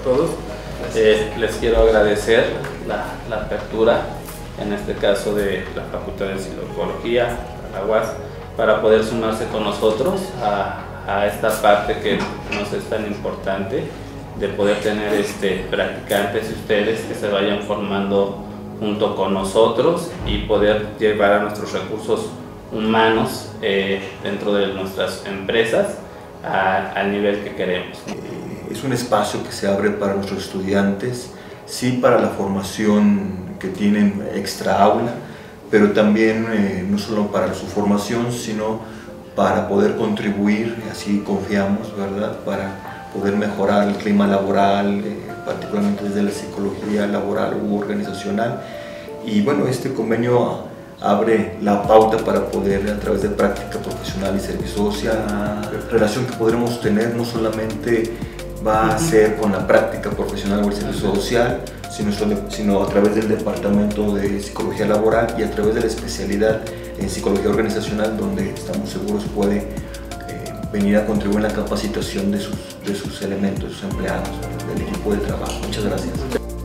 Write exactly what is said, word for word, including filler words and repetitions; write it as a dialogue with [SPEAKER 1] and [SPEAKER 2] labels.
[SPEAKER 1] todos. Eh, les quiero agradecer la, la apertura, en este caso de la Facultad de Psicología, la U A S, para poder sumarse con nosotros a, a esta parte que nos es tan importante, de poder tener este, practicantes y ustedes que se vayan formando junto con nosotros y poder llevar a nuestros recursos humanos eh, dentro de nuestras empresas a, al nivel que queremos.
[SPEAKER 2] Es un espacio que se abre para nuestros estudiantes, sí, para la formación que tienen extra aula, pero también eh, no solo para su formación, sino para poder contribuir, así confiamos, ¿verdad?, para poder mejorar el clima laboral, eh, particularmente desde la psicología laboral u organizacional. Y bueno, este convenio abre la pauta para poder, a través de práctica profesional y servicio social, la relación que podremos tener no solamente va a ser con la práctica profesional o el servicio social, sino, sino a través del departamento de psicología laboral y a través de la especialidad en psicología organizacional, donde estamos seguros puede eh, venir a contribuir en la capacitación de sus, de sus elementos, de sus empleados, del equipo de trabajo. Muchas gracias.